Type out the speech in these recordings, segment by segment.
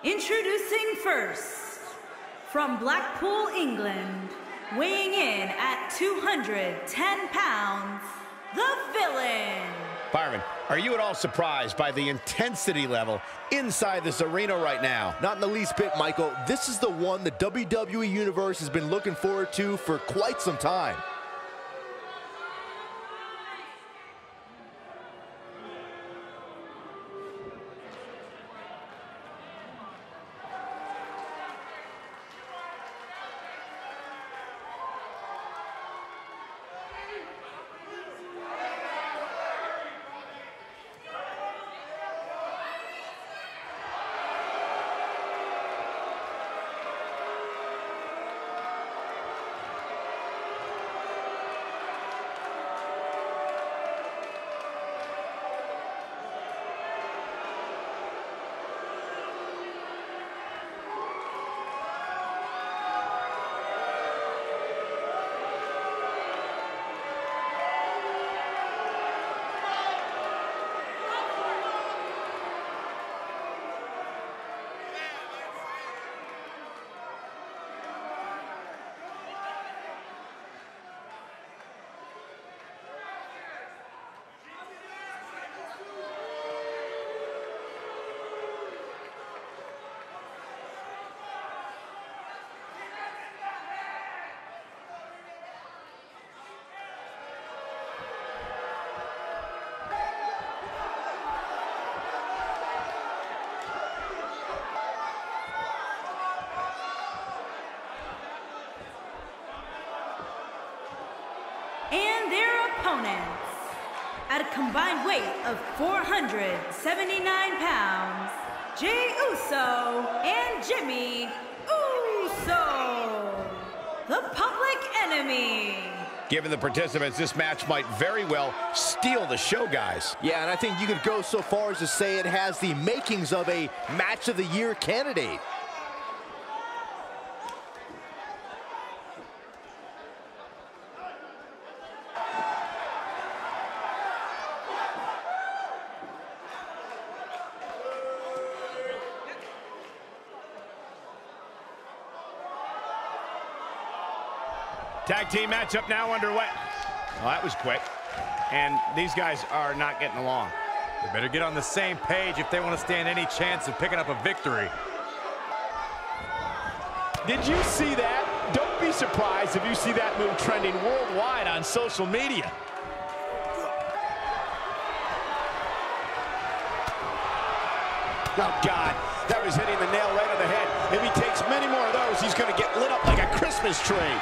Introducing first, from Blackpool, England, weighing in at 210 pounds, the Villain. Byron, are you at all surprised by the intensity level inside this arena right now? Not in the least bit, Michael. This is the one the WWE Universe has been looking forward to for quite some time. And their opponents, at a combined weight of 479 pounds, Jey Uso and Jimmy Uso, the Public Enemy. Given the participants, this match might very well steal the show, guys. Yeah, and I think you could go so far as to say it has the makings of a Match of the Year candidate. Tag team matchup now underway. Well, that was quick. And these guys are not getting along. They better get on the same page if they want to stand any chance of picking up a victory. Did you see that? Don't be surprised if you see that move trending worldwide on social media. Oh, God. That was hitting the nail right on the head. If he takes many more of those, he's going to get lit up like a Christmas tree.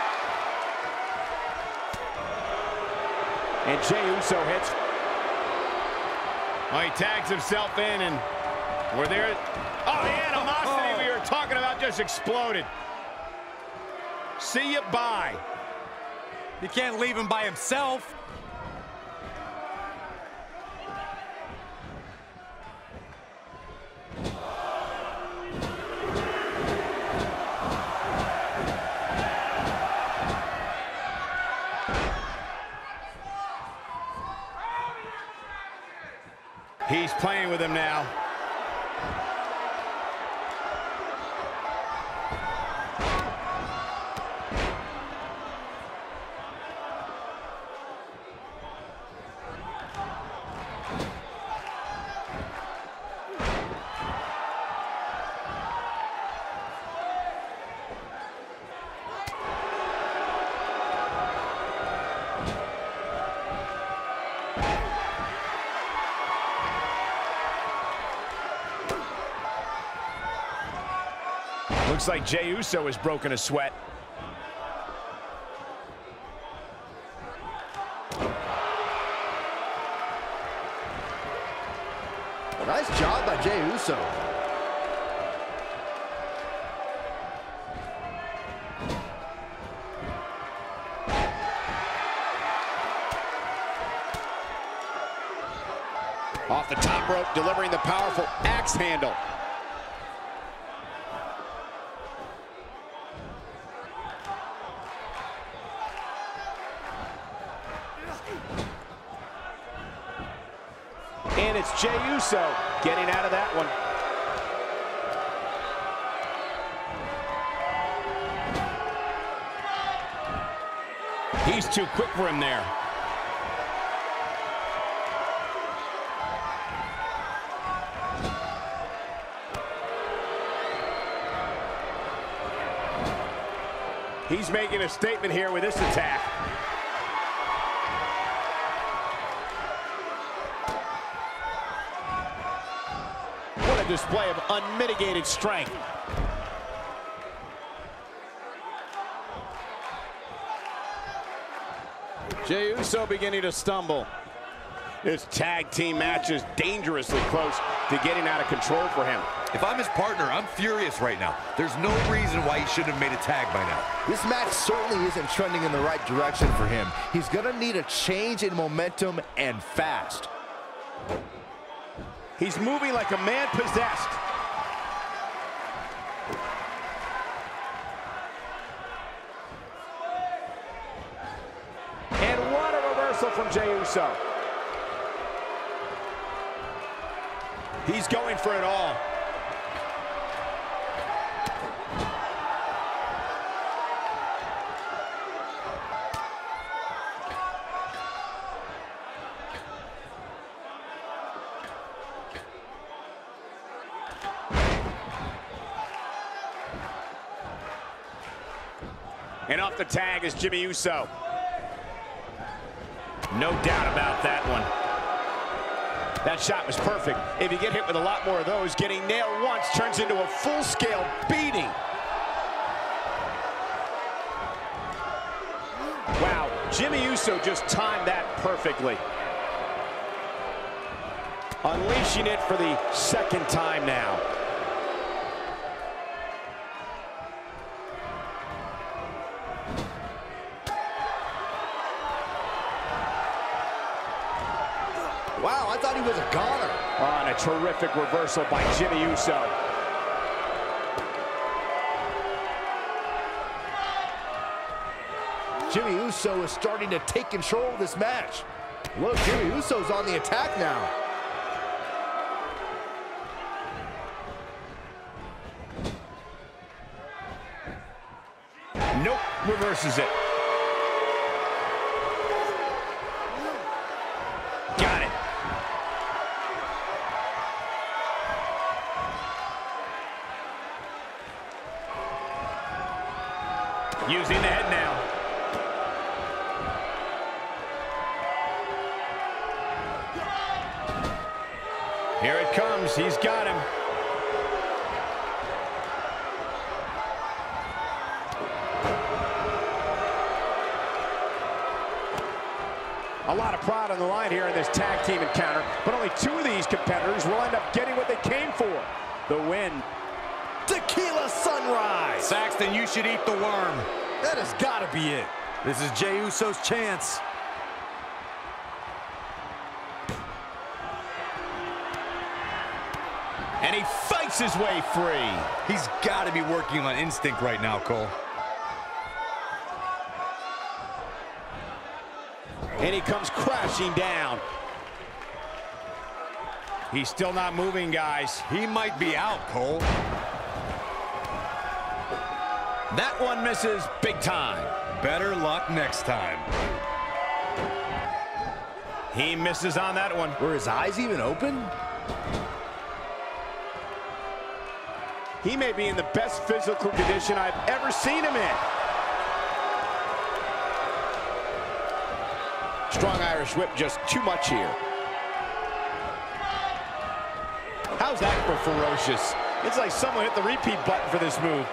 And Jey Uso hits. Well, he tags himself in, and we're there. Oh, the animosity we were talking about just exploded. See you, bye. You can't leave him by himself. He's playing with him now. Looks like Jey Uso has broken a sweat. Nice job by Jey Uso. Off the top rope, delivering the powerful axe handle. And it's Jey Uso getting out of that one. He's too quick for him there. He's making a statement here with this attack. What a display of unmitigated strength. Jey Uso beginning to stumble. This tag team match is dangerously close to getting out of control for him. If I'm his partner, I'm furious right now. There's no reason why he shouldn't have made a tag by now. This match certainly isn't trending in the right direction for him. He's gonna need a change in momentum and fast. He's moving like a man possessed. And what a reversal from Jey Uso. He's going for it all. And off the tag is Jimmy Uso. No doubt about that one. That shot was perfect. If you get hit with a lot more of those, getting nailed once turns into a full-scale beating. Wow, Jimmy Uso just timed that perfectly. Unleashing it for the second time now. Wow, I thought he was a goner. On a terrific reversal by Jimmy Uso. Jimmy Uso is starting to take control of this match. Look, Jimmy Uso's on the attack now. Nope, reverses it. Got it. Using the head now. Here it comes. He's got him. A lot of pride on the line here in this tag team encounter, but only two of these competitors will end up getting what they came for, the win. Tequila Sunrise. Saxton, you should eat the worm. That has got to be it. This is Jey Uso's chance. And he fights his way free. He's got to be working on instinct right now, Cole. And he comes crashing down. He's still not moving, guys. He might be out, Cole. That one misses big time. Better luck next time. He misses on that one. Were his eyes even open? He may be in the best physical condition I've ever seen him in. Strong Irish whip, just too much here. How's that for ferocious? It's like someone hit the repeat button for this move.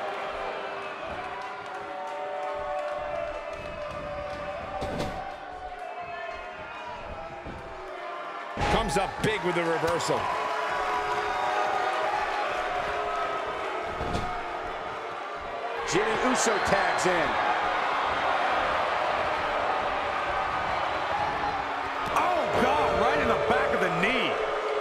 Comes up big with the reversal. Jimmy Uso tags in. Oh, God, right in the back of the knee.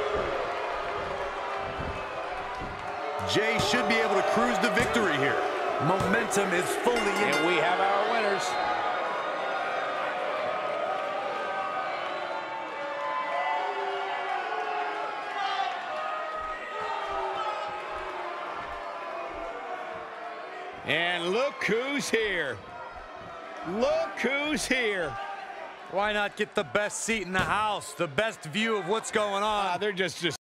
Jey should be able to cruise to victory here. Momentum is fully in. And we have our winners. And look who's here. Look who's here. Why not get the best seat in the house, the best view of what's going on? They're just